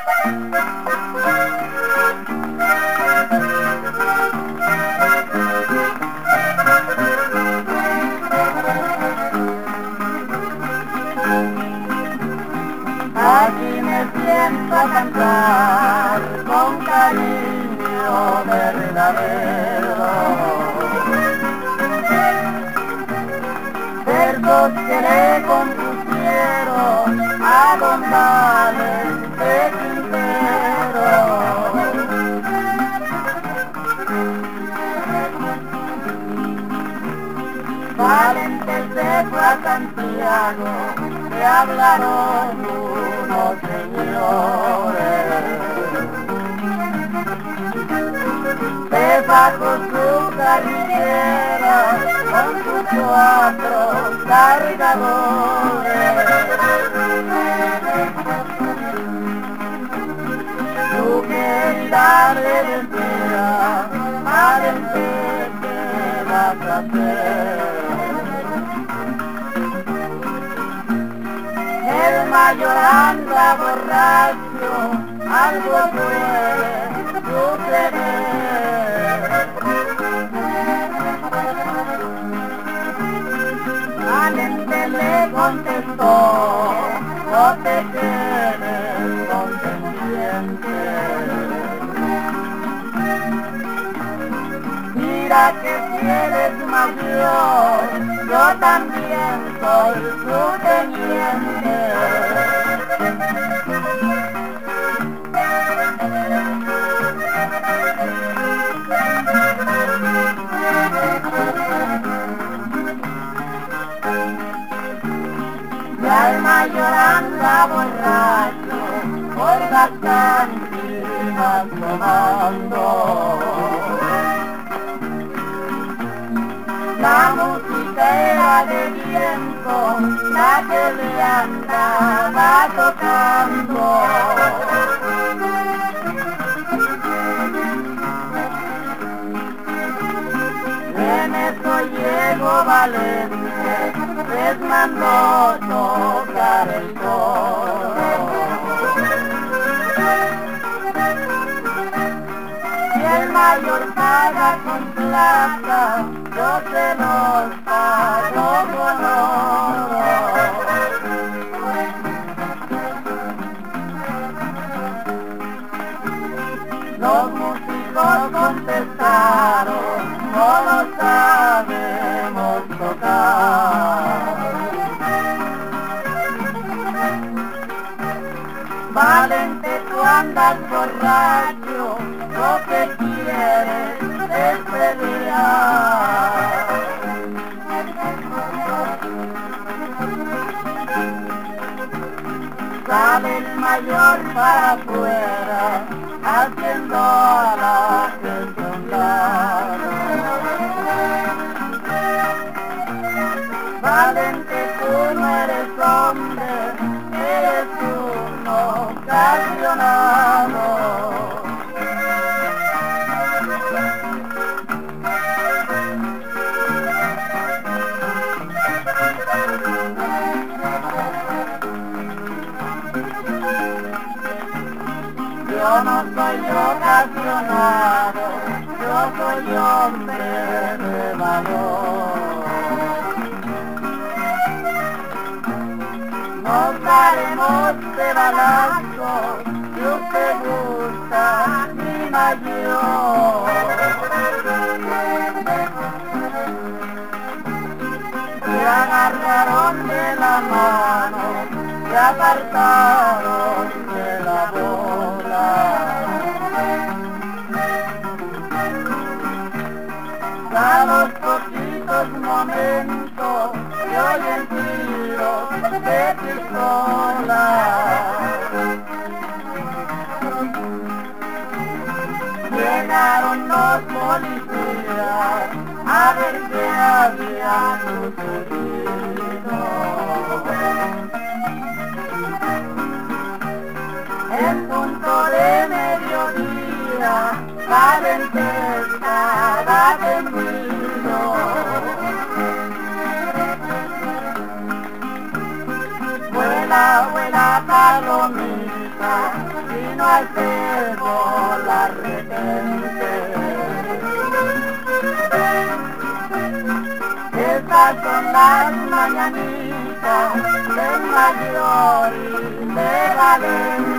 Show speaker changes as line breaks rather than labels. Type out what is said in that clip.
Aquí me siento a cantar con cariño verdadero, versos que le compusieron a don Valente Quintero. Valente se fue a Santiago, le hablaron unos señores, se bajó su carrillera con sus 4 cargadores. Su querida le decía, Valente, ¿qué vas a hacer? El mayor anda borracho, algo puede suceder. Valente le contestó, no te quedes contendiente. Mira que si eres mayor, yo también soy su teniente. Ya el mayor anda borracho por las cantinas tomando. La música era de viento, la que le andaba tocando. En eso llegó Valente, les mandó tocar el coro. Si el mayor paga con plata, yo se los pago con oro. Los músicos contestaron, no lo sabemos tocar. Valente, tú andas borracho, lo que quieres es pelear. Sale el mayor para afuera, haciendo a la gente a un lado. Valente, tú no eres hombre, eres un ocasionado. Yo no soy ocasionado, yo soy hombre de valor. Nos daremos de balazos, si usted gusta, mi mayor. Se agarraron de la mano, se apartaron de la bola. A los poquitos momentos se oyen tiros de pistola. Llegaron los policías a ver qué había sucedido. En punto de mediodía, Valente estaba tendido. Vuela, vuela palomita, bonita, y no al cielo la repente. Estas son las mañanitas del mayor y de Valencia.